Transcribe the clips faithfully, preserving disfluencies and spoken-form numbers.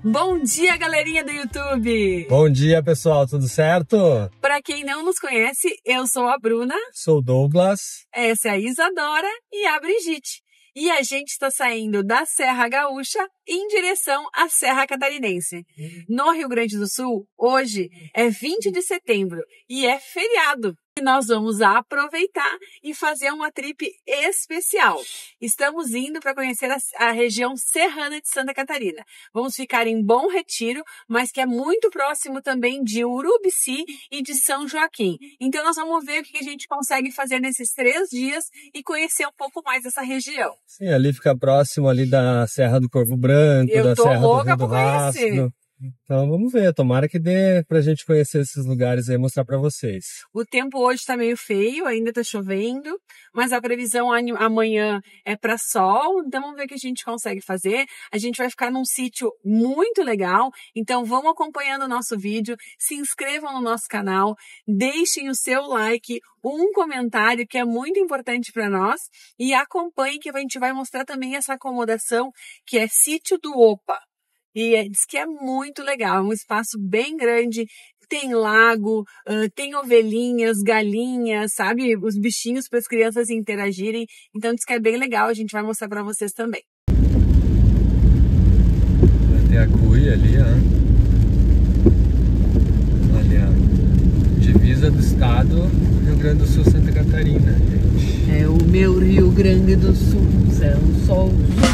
Bom dia, galerinha do YouTube! Bom dia, pessoal, tudo certo? Para quem não nos conhece, eu sou a Bruna. Sou o Douglas. Essa é a Isadora e a Brigitte. E a gente está saindo da Serra Gaúcha em direção à Serra Catarinense. No Rio Grande do Sul, hoje é vinte de setembro e é feriado. E nós vamos aproveitar e fazer uma trip especial. Estamos indo para conhecer a, a região serrana de Santa Catarina. Vamos ficar em Bom Retiro, mas que é muito próximo também de Urubici e de São Joaquim. Então nós vamos ver o que a gente consegue fazer nesses três dias e conhecer um pouco mais dessa região. Sim, ali fica próximo ali da Serra do Corvo Branco, Eu da tô Serra louca do Rio do pra Rastro. conhecer. Então vamos ver, tomara que dê pra gente conhecer esses lugares aí e mostrar pra vocês. O tempo hoje tá meio feio, ainda tá chovendo, mas a previsão amanhã é para sol, então vamos ver o que a gente consegue fazer. A gente vai ficar num sítio muito legal, então vão acompanhando o nosso vídeo, se inscrevam no nosso canal, deixem o seu like, um comentário que é muito importante para nós e acompanhem que a gente vai mostrar também essa acomodação que é Sítio do Opa. E diz que é muito legal, é um espaço bem grande, tem lago, uh, tem ovelhinhas, galinhas, sabe? Os bichinhos para as crianças interagirem. Então diz que é bem legal, a gente vai mostrar para vocês também. Vai ter a cuia ali, ó. Olha, divisa do estado, Rio Grande do Sul, Santa Catarina, gente. É o meu Rio Grande do Sul, céu, sol.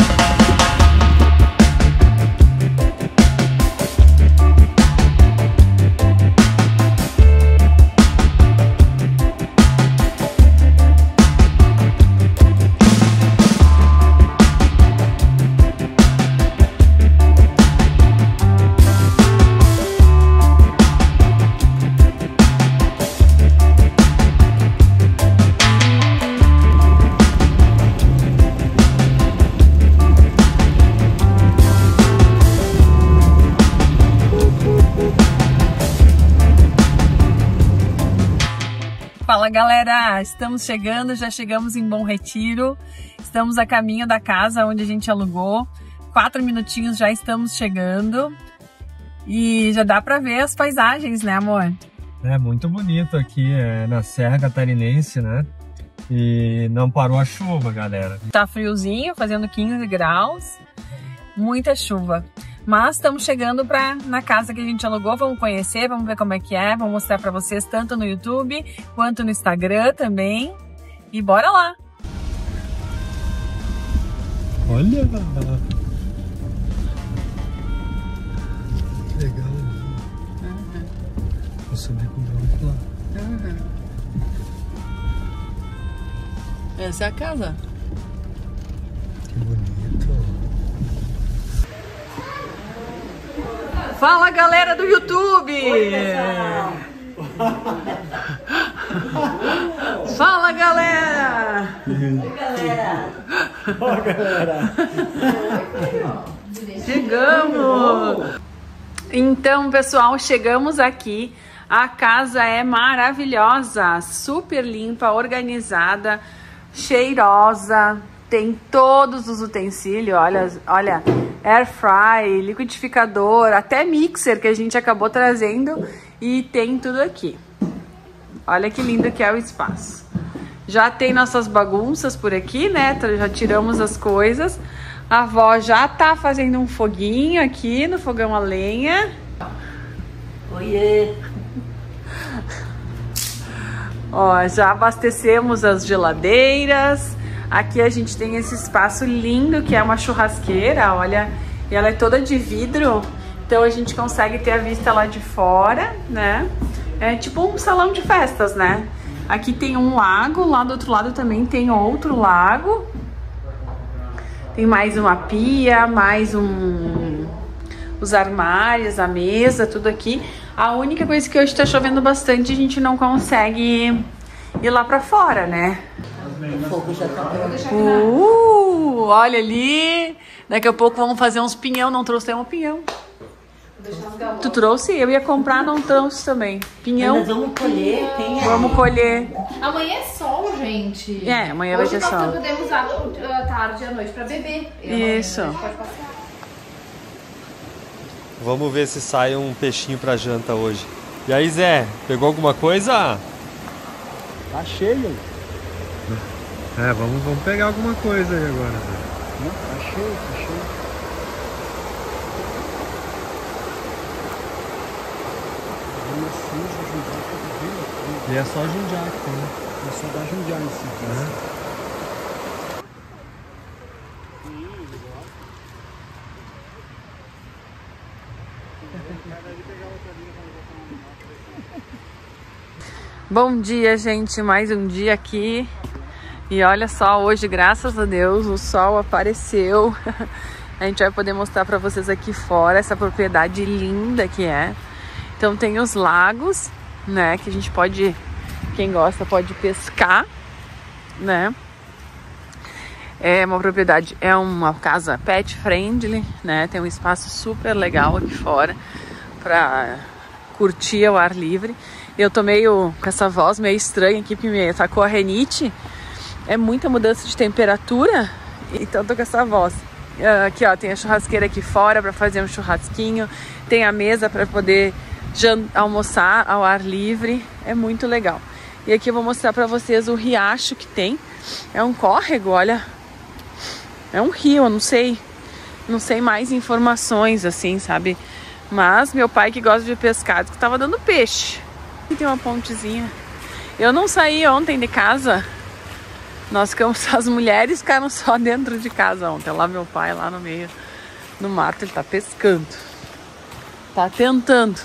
Fala galera, estamos chegando, já chegamos em Bom Retiro, estamos a caminho da casa onde a gente alugou, quatro minutinhos já estamos chegando e já dá pra ver as paisagens, né amor? É muito bonito aqui, é na Serra Catarinense, né? E não parou a chuva, galera. Tá friozinho, fazendo quinze graus, muita chuva. Mas estamos chegando pra, na casa que a gente alugou, vamos conhecer, vamos ver como é que é, vamos mostrar pra vocês tanto no YouTube quanto no Instagram também. E bora lá! Olha! Que legal! Uhum. Vou subir com o bronco lá. Uhum. Essa é a casa. Que bonito! Fala galera do YouTube! Oi, pessoal! Fala galera! Oi, galera! Oi, galera! Chegamos! Então, pessoal, chegamos aqui. A casa é maravilhosa, super limpa, organizada, cheirosa. Tem todos os utensílios, olha, olha, air fry, liquidificador, até mixer que a gente acabou trazendo e tem tudo aqui. Olha que lindo que é o espaço. Já tem nossas bagunças por aqui, né? Já tiramos as coisas. A avó já tá fazendo um foguinho aqui no fogão a lenha. Oiê! Ó, já abastecemos as geladeiras. Aqui a gente tem esse espaço lindo que é uma churrasqueira, olha, e ela é toda de vidro, então a gente consegue ter a vista lá de fora, né? É tipo um salão de festas, né? Aqui tem um lago, lá do outro lado também tem outro lago. Tem mais uma pia, mais um... os armários, a mesa, tudo aqui. A única coisa que hoje tá chovendo bastante, a gente não consegue ir lá pra fora, né? O fogo já tá pronto. Uh, olha ali. Daqui a pouco vamos fazer uns pinhão. Não trouxe um pinhão. Tu trouxe? Eu ia comprar, não trouxe também. Pinhão. Mas vamos colher. Tem Vamos colher. Amanhã é sol, gente. É, amanhã vai Hoje ter sol. nós podemos usar a tarde e a noite pra beber. E Isso. amanhã a gente pode passear. Vamos ver se sai um peixinho pra janta hoje. E aí, Zé, pegou alguma coisa? Tá cheio. É, vamos, vamos pegar alguma coisa aí agora, Zé. Não, tá cheio, tá cheio. E é só Jundiá que tem, né? É só da Jundiá em si. Uhum. Bom dia, gente, mais um dia aqui. E olha só, hoje, graças a Deus, o sol apareceu. A gente vai poder mostrar pra vocês aqui fora essa propriedade linda que é. Então tem os lagos, né, que a gente pode, quem gosta pode pescar, né. É uma propriedade, é uma casa pet friendly, né, tem um espaço super legal aqui fora pra curtir ao ar livre. Eu tô meio com essa voz meio estranha aqui, porque me atacou a renite. É muita mudança de temperatura, então tô com essa voz. Aqui, ó, tem a churrasqueira aqui fora para fazer um churrasquinho. Tem a mesa para poder almoçar ao ar livre. É muito legal. E aqui eu vou mostrar para vocês o riacho que tem. É um córrego, olha. É um rio, eu não sei. Não sei mais informações, assim, sabe? Mas meu pai que gosta de pescado, que tava dando peixe. E tem uma pontezinha. Eu não saí ontem de casa. Nós ficamos, as mulheres ficaram só dentro de casa ontem. Lá meu pai, lá no meio, no mato, ele tá pescando. Tá tentando.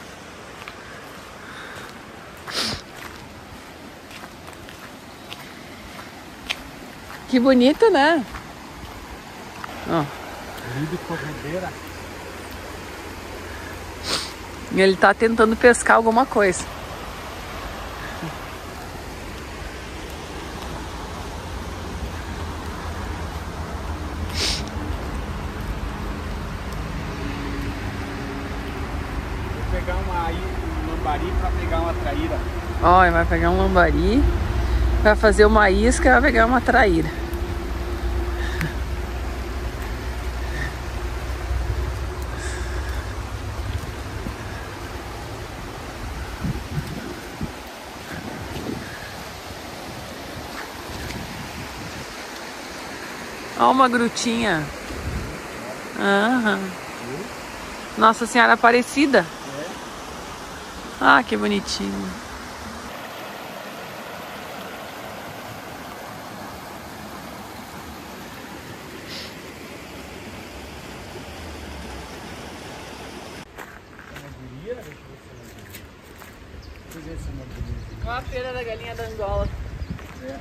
Que bonito, né? Ó. Ele tá tentando pescar alguma coisa. Pegar uma, um lambari para pegar uma traíra. Ó, ele vai pegar um lambari, vai fazer uma isca e vai pegar uma traíra. Ó, uma grutinha. Aham. Nossa Senhora Aparecida. Ah, que bonitinho. Olha a feira da galinha da Angola. É.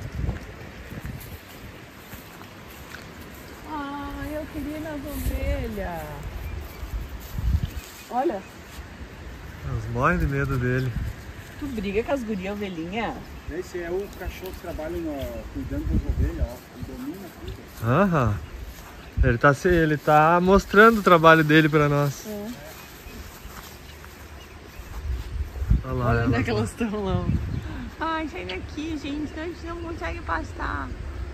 Ah, eu queria ir nas ovelhas. Olha. Elas morrem de medo dele. Tu briga com as gurias ovelhinha? Esse é o cachorro que trabalha no, cuidando das ovelhas, ó. Ele domina tudo. Aham. Ele tá, ele tá mostrando o trabalho dele pra nós. É. Olha lá. Olha onde é que elas estão lá. Ai, sai daqui, gente. A gente não consegue passar.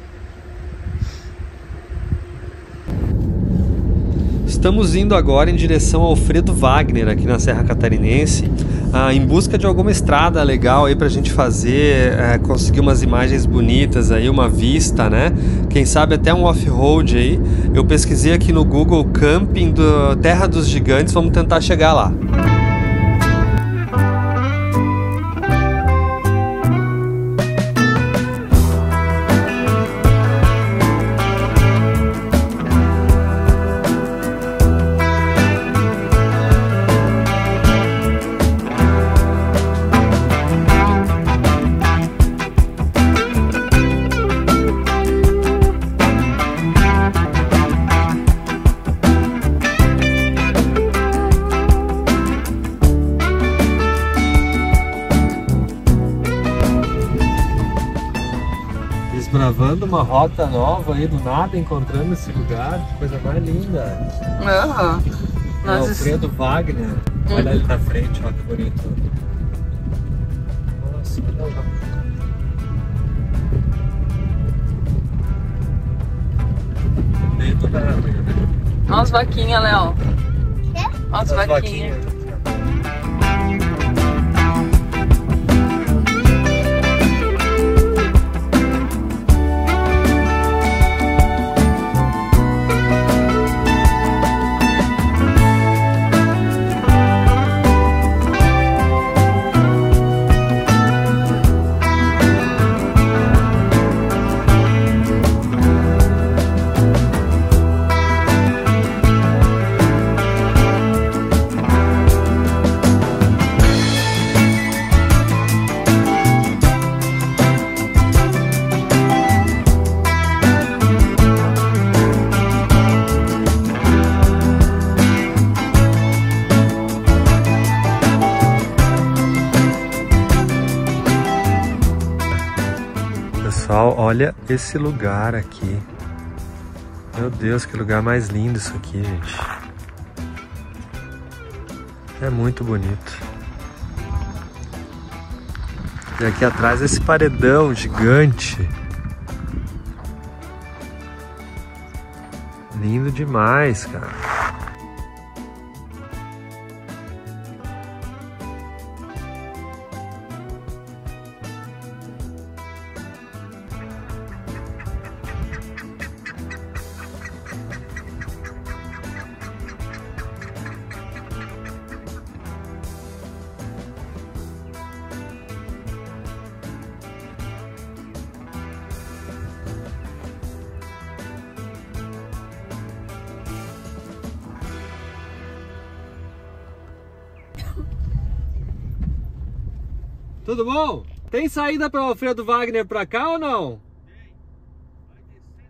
Estamos indo agora em direção ao Alfredo Wagner, aqui na Serra Catarinense, ah, em busca de alguma estrada legal aí pra gente fazer, é, conseguir umas imagens bonitas aí, uma vista, né? Quem sabe até um off-road aí. Eu pesquisei aqui no Google Camping do Terra dos Gigantes, vamos tentar chegar lá. Desbravando uma rota nova aí do nada, encontrando esse lugar, que coisa mais linda. Aham. É o Alfredo Wagner. Olha ali na frente, ó, que bonito. Nossa, que legal. Dentro da árvore. Olha as vaquinhas, Léo. Quê? As vaquinhas. Pessoal, olha esse lugar aqui. Meu Deus, que lugar mais lindo isso aqui, gente. É muito bonito. E aqui atrás esse paredão gigante. Lindo demais, cara. Tudo bom? Tem saída para Alfredo Wagner para cá ou não? Tem. Vai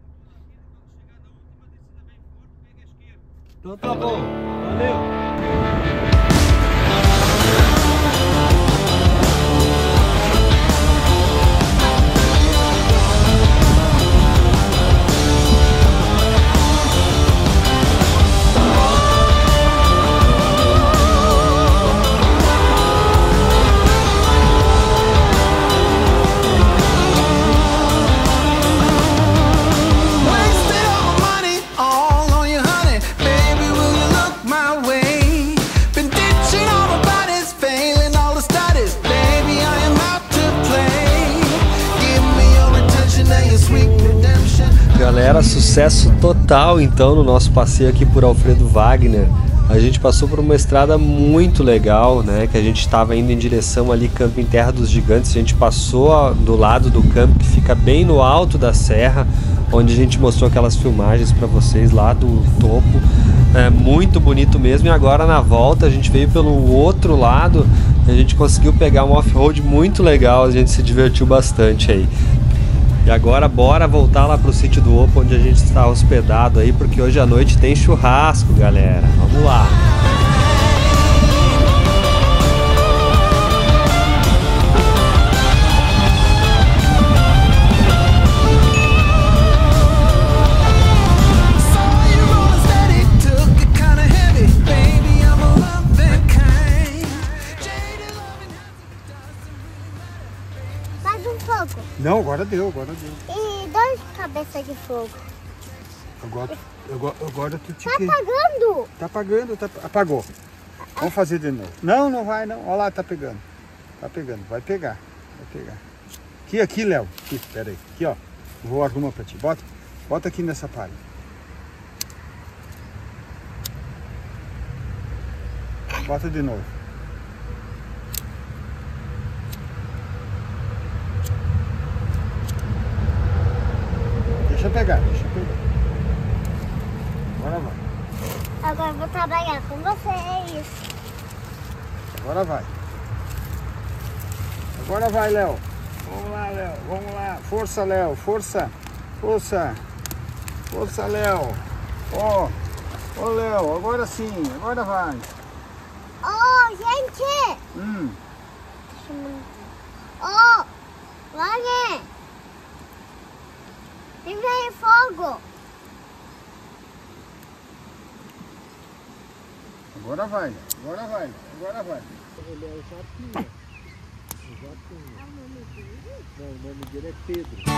descendo, quando a descida bem forte, pega a esquerda. Então tá bom. Valeu. Galera, sucesso total então no nosso passeio aqui por Alfredo Wagner. A gente passou por uma estrada muito legal, né? Que a gente estava indo em direção ali Camping Terra dos Gigantes. A gente passou do lado do campo que fica bem no alto da serra, onde a gente mostrou aquelas filmagens para vocês lá do topo. É muito bonito mesmo. E agora na volta a gente veio pelo outro lado. A gente conseguiu pegar um off-road muito legal. A gente se divertiu bastante aí. E agora bora voltar lá pro sítio do Opo, onde a gente está hospedado aí, porque hoje à noite tem churrasco, galera. Vamos lá! Não, agora deu, agora deu. E dois cabeças de fogo. Agora, agora, agora tu te... Tá apagando! Tá apagando, tá... apagou. Vamos fazer de novo. Não, não vai não. Olha lá, tá pegando. Tá pegando, vai pegar. Vai pegar. Aqui, aqui, Léo. Aqui, pera aí. Aqui, ó. Vou arrumar pra ti. Bota, bota aqui nessa palha. Bota de novo. Deixa eu pegar, deixa eu pegar. Agora vai. Agora eu vou trabalhar com vocês. Agora vai. Agora vai, Léo. Vamos lá, Léo. Vamos lá. Força, Léo. Força. Força. Força, Léo. Ó. Ó, Léo. Agora sim. Agora vai. Ô, oh, gente. Hum. Ô, oh, Wagner. E veio fogo. Agora vai, agora vai, agora vai. Ele é o Japinha. O Japinha. Não, o nome dele é Pedro.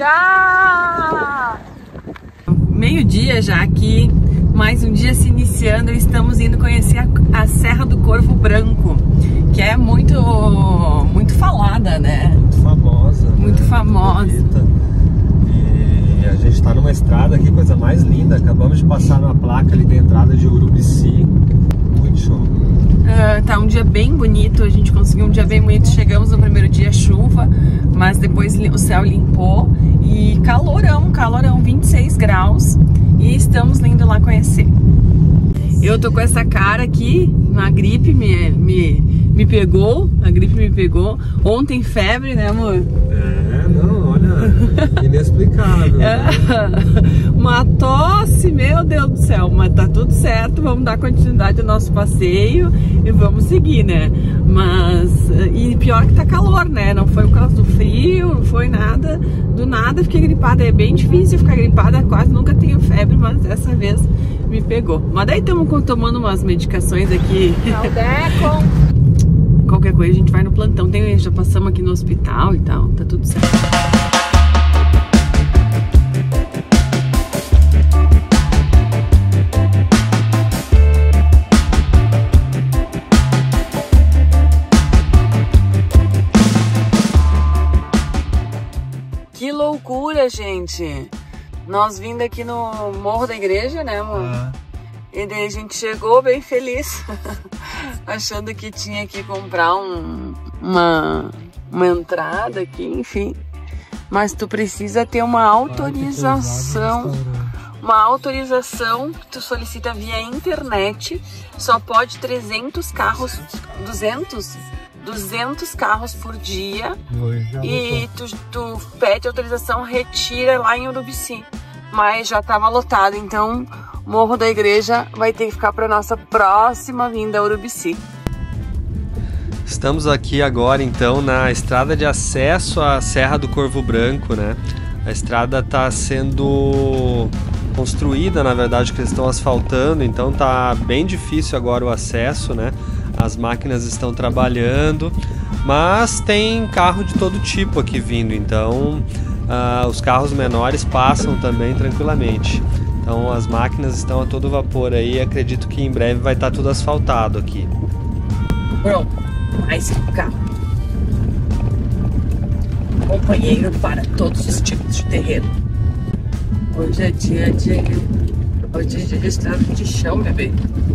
Tchau! Meio-dia já aqui, mais um dia se iniciando, estamos indo conhecer a, a Serra do Corvo Branco, que é muito, muito falada, né? Muito famosa. Muito né? famosa. Bonita. E a gente tá numa estrada aqui, coisa mais linda. Acabamos de passar na placa ali da entrada de Urubici. Muito show. Uh, tá um dia bem bonito, a gente conseguiu um dia bem bonito. Chegamos no primeiro dia chuva, mas depois o céu limpou e calorão, calorão, vinte e seis graus, e estamos indo lá conhecer. Eu tô com essa cara aqui, na gripe me, me, me pegou, a gripe me pegou. Ontem febre, né, amor? É, não, olha, inexplicável. É, uma tosse, meu Deus do céu, mas tá tudo certo, vamos dar continuidade ao nosso passeio e vamos seguir, né? Mas, e pior que tá calor, né? Não foi por causa do frio, não foi nada, do nada fiquei gripada. É bem difícil ficar gripada, quase nunca tenho febre, mas dessa vez me pegou. Mas daí estamos tomando umas medicações aqui. Qualquer coisa a gente vai no plantão. Tem, já passamos aqui no hospital e tal, tá tudo certo. Que loucura, gente! Nós vindo aqui no Morro da Igreja, né, amor? Ah. E daí a gente chegou bem feliz, achando que tinha que comprar um, uma, uma entrada aqui, enfim. Mas tu precisa ter uma autorização, uma autorização que tu solicita via internet. Só pode trezentos carros, duzentos? duzentos carros por dia. E tu, tu pede autorização, retira lá em Urubici. Mas já estava lotado, então Morro da Igreja vai ter que ficar para nossa próxima vinda a Urubici. Estamos aqui agora então na estrada de acesso à Serra do Corvo Branco, né? A estrada está sendo construída, na verdade, que eles estão asfaltando, então tá bem difícil agora o acesso, né? As máquinas estão trabalhando, mas tem carro de todo tipo aqui vindo, então uh, os carros menores passam também tranquilamente. Então as máquinas estão a todo vapor aí, acredito que em breve vai estar tudo asfaltado aqui. Pronto, mais um carro. Companheiro para todos os tipos de terreno. Hoje é dia de... Hoje é dia de estrada de chão, bebê.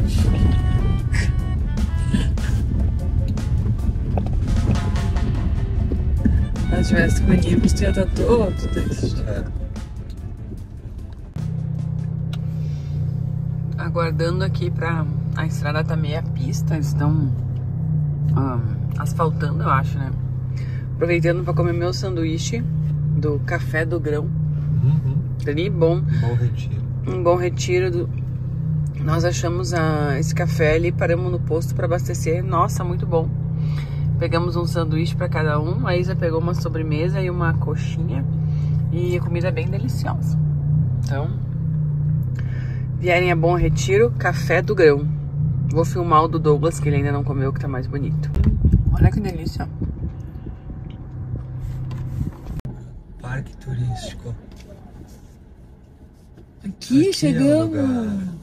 Se tivesse com equipes, tinha estar todo triste. É. Aguardando aqui pra... A estrada tá meia pista, eles estão um, asfaltando, eu acho, né? Aproveitando pra comer meu sanduíche do Café do Grão. Uhum. Ali, bom. Bom retiro. Um bom retiro. Do... Nós achamos a... esse café ali, paramos no posto pra abastecer. Nossa, muito bom. Pegamos um sanduíche para cada um, a Isa pegou uma sobremesa e uma coxinha, e a comida é bem deliciosa. Então, vierem a Bom Retiro, Café do Grão. Vou filmar o do Douglas, que ele ainda não comeu, que tá mais bonito. Olha que delícia. Parque turístico. Aqui, Aqui chegamos. É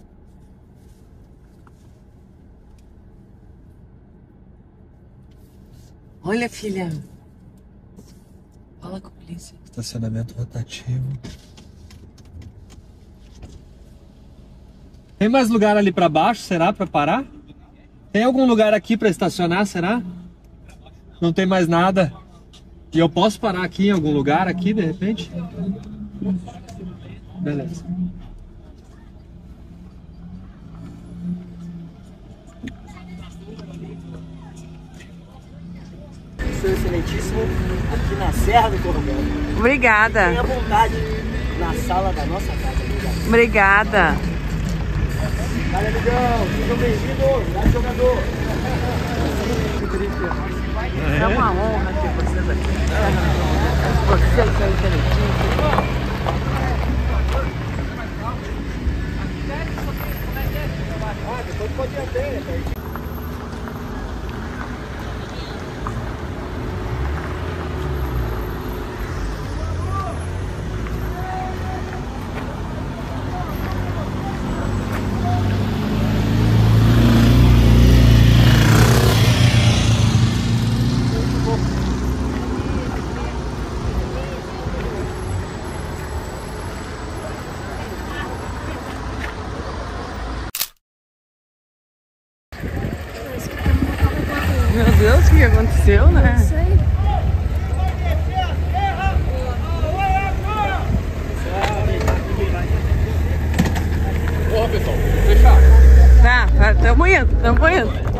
Olha, filha. Fala com a polícia. Estacionamento rotativo. Tem mais lugar ali pra baixo, será? Pra parar? Tem algum lugar aqui pra estacionar, será? Não tem mais nada. E eu posso parar aqui em algum lugar aqui, de repente? Beleza. Seu excelentíssimo, aqui na Serra do Corvo Branco. Obrigada. Tenha vontade na sala da nossa casa. Obrigada. Valeu, amigão. Sejam bem-vindos. Vai, jogador. É uma honra ter vocês aqui. Vocês são excelentíssimos. Depois pode ir até. Deus, o que aconteceu, né? Não sei. Ó, pessoal, fechar. Tá, tá, tamo indo, tamo indo.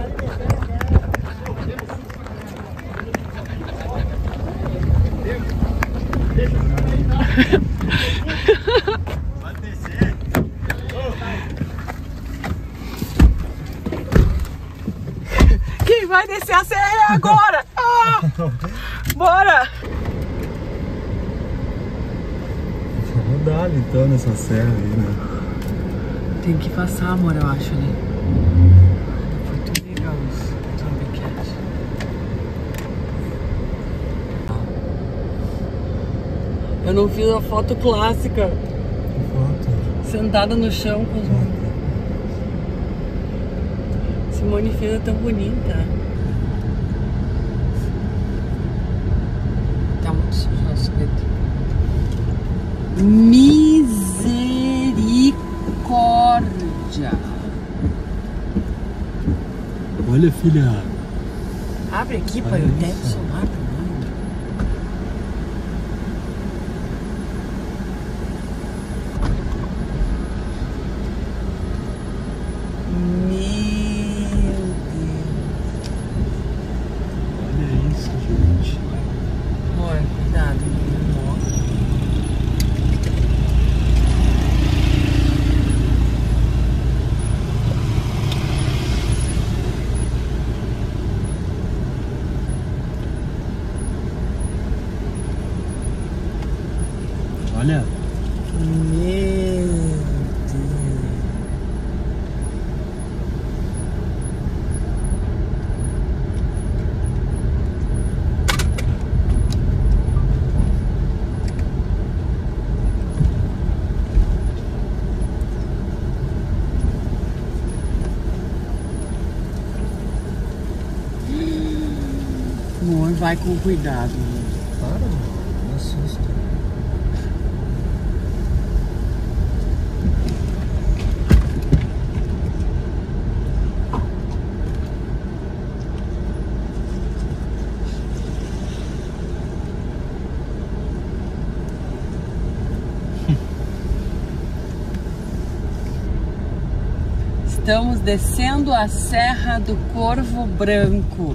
Quem vai descer a serra é agora! Ah! Bora! Vamos dar então nessa serra aí, né? Tem que passar, amor, eu acho, né? Foi tudo legal isso. Eu não fiz a foto clássica. Que foto? Sentada no chão com os mãos. Simone fez tão bonita. Tá muito sujo nosso dedo. Misericórdia. Olha, filha. Abre aqui para o teto solar também. Olha. Meu Deus. Amor, vai com cuidado. Para, não assusta. Estamos descendo a Serra do Corvo Branco.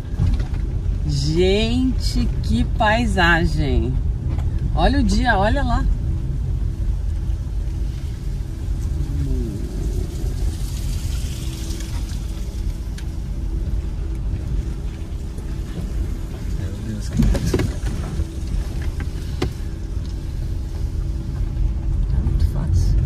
Gente, que paisagem! Olha o dia, olha lá. Meu Deus, que isso. Tá muito fácil.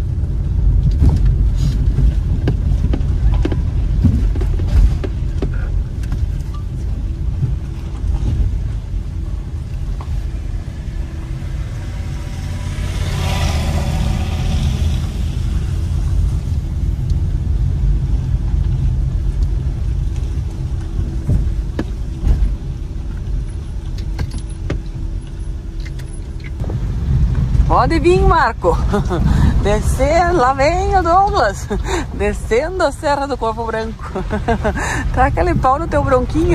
Pode vir, Marco. Descer, lá vem o Douglas. Descendo a Serra do Corvo Branco. Tá aquele pau no teu bronquinho.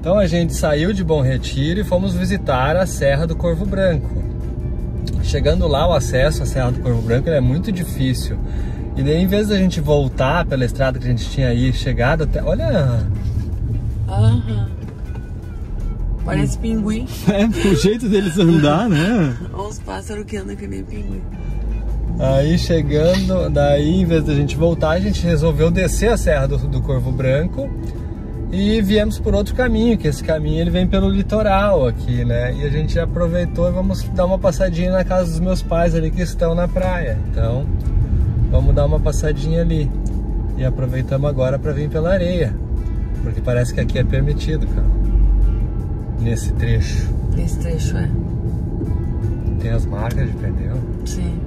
Então a gente saiu de Bom Retiro e fomos visitar a Serra do Corvo Branco. Chegando lá, o acesso à Serra do Corvo Branco ele é muito difícil. E daí, em vez da gente voltar pela estrada que a gente tinha aí chegado até... Olha! Aham. Parece pinguim. É, o jeito deles andar, né? Olha os pássaros que andam que nem pinguim. Aí chegando, daí em vez da gente voltar, a gente resolveu descer a Serra do, do Corvo Branco e viemos por outro caminho, que esse caminho ele vem pelo litoral aqui, né? E a gente aproveitou e vamos dar uma passadinha na casa dos meus pais ali que estão na praia. Então, vamos dar uma passadinha ali. E aproveitamos agora para vir pela areia, porque parece que aqui é permitido, cara. Nesse trecho. Nesse trecho, é. Tem as marcas de pneu. Sim.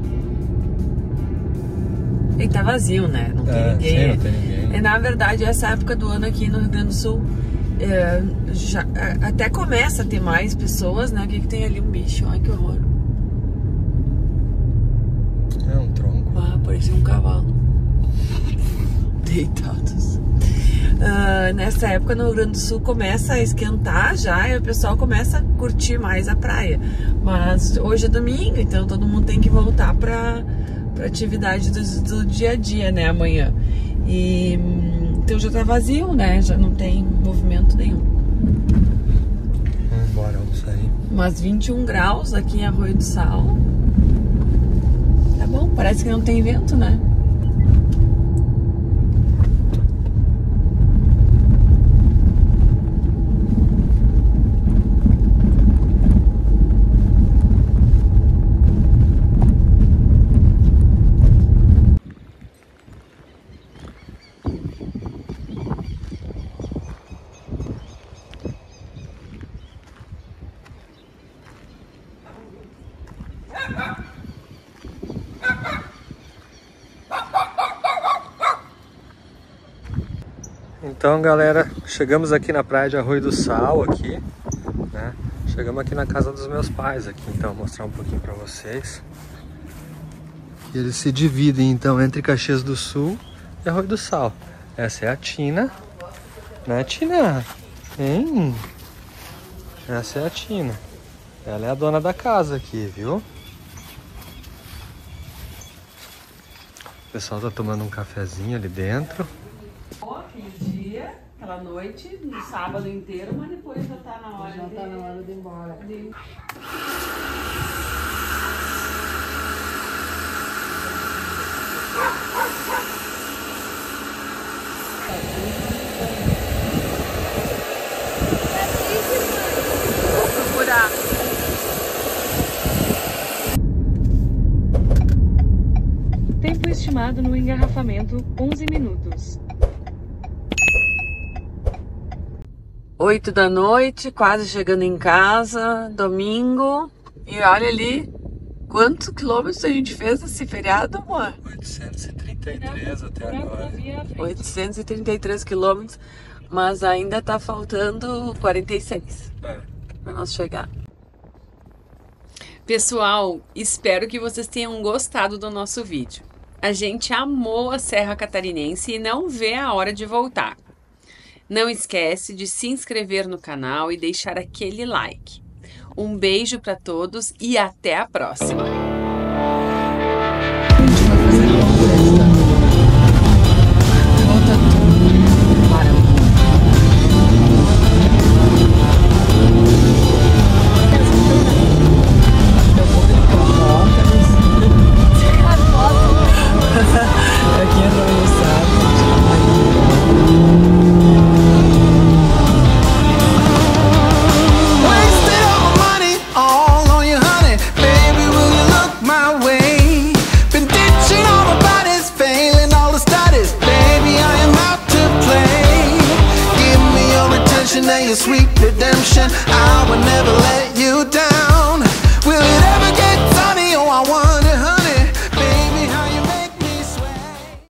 E tá vazio, né? Não tem É, ninguém. sim, não tem ninguém. E, na verdade, essa época do ano aqui no Rio Grande do Sul, é, já, é, até começa a ter mais pessoas, né? O que que tem ali? Um bicho. Ai, que horror. É um tronco. Ah, parecia um cavalo. Deitados. Uh, nessa época no Rio Grande do Sul começa a esquentar já e o pessoal começa a curtir mais a praia. Mas hoje é domingo, então todo mundo tem que voltar para a atividade do, do dia a dia, né? Amanhã. E então já tá vazio, né? Já não tem movimento nenhum. Vamos embora, vamos sair. Mas vinte e um graus aqui em Arroio do Sal. Tá bom, parece que não tem vento, né? Então, galera, chegamos aqui na praia de Arroio do Sal, aqui, né? Chegamos aqui na casa dos meus pais aqui, então, vou mostrar um pouquinho pra vocês. E eles se dividem, então, entre Caxias do Sul e Arroio do Sal. Essa é a Tina, né, Tina? Hein? Essa é a Tina. Ela é a dona da casa aqui, viu? O pessoal tá tomando um cafezinho ali dentro. Aquele dia, aquela noite, no sábado inteiro, mas depois já tá na hora, já de... tá na hora de ir embora. De... Vou procurar. Tempo estimado no engarrafamento, onze minutos. Oito da noite, quase chegando em casa, domingo. E olha ali, quantos quilômetros a gente fez esse feriado, amor? oitocentos e trinta e três até agora. oitocentos e trinta e três quilômetros, mas ainda tá faltando quarenta e seis É. para nós chegar. Pessoal, espero que vocês tenham gostado do nosso vídeo. A gente amou a Serra Catarinense e não vê a hora de voltar. Não esquece de se inscrever no canal e deixar aquele like. Um beijo para todos e até a próxima! Sweet redemption, I will never let you down. Will it ever